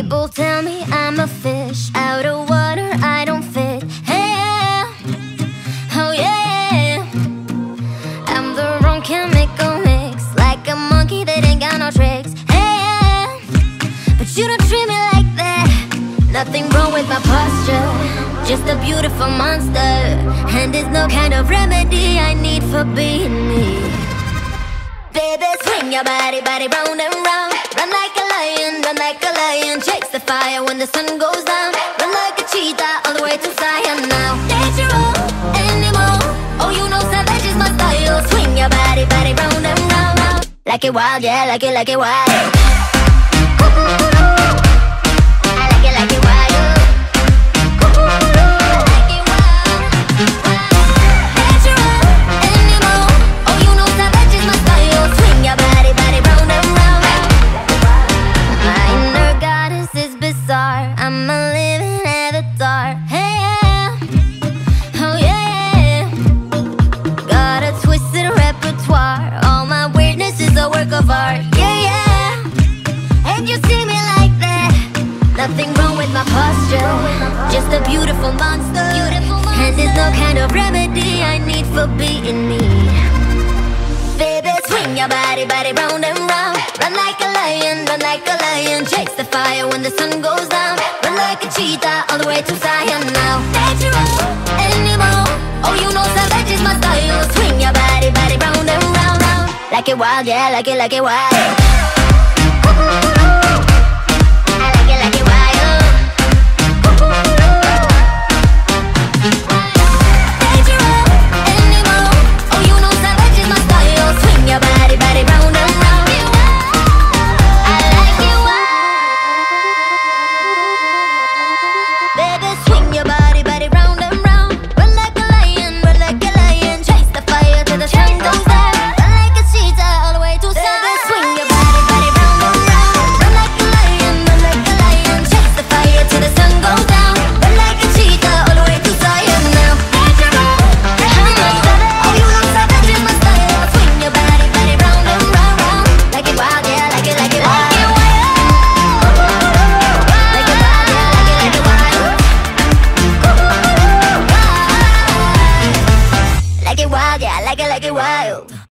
People tell me I'm a fish out of water, I don't fit. Hey, yeah. Oh yeah, I'm the wrong chemical mix, like a monkey that ain't got no tricks. Hey, yeah. But you don't treat me like that. Nothing wrong with my posture, just a beautiful monster. And there's no kind of remedy I need for being me. Baby, swing your body, body round and round. Run like a lion, run like a lion. Chase the fire when the sun goes down. Run like a cheetah all the way to Zion now. Natural, animal. Oh, you know savage is my style. Swing your body, body round and round. Like it wild, yeah, like it wild. I like it wild. I'm a living avatar. Hey, yeah. Oh yeah. Got a twisted repertoire. All my weirdness is a work of art. Yeah, yeah. And you see me like that. Nothing wrong with my posture, just a beautiful monster. And there's no kind of remedy I need for being me. Baby, swing your body, body round and round. Run like a lion, run like a lion. Chase the fire when the sun goes down. Run like a cheetah all the way to Zion now. Natural, animal. Oh, you know savage is my style. Swing your body, body round and round, round. Like it wild, yeah, like it wild.